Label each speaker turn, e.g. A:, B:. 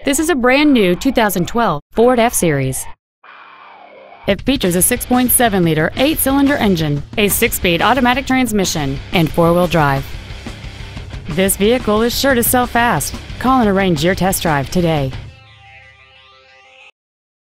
A: This is a brand new 2012 Ford F-Series. It features a 6.7-liter 8-cylinder engine, a 6-speed automatic transmission, and 4-wheel drive. This vehicle is sure to sell fast. Call and arrange your test drive today.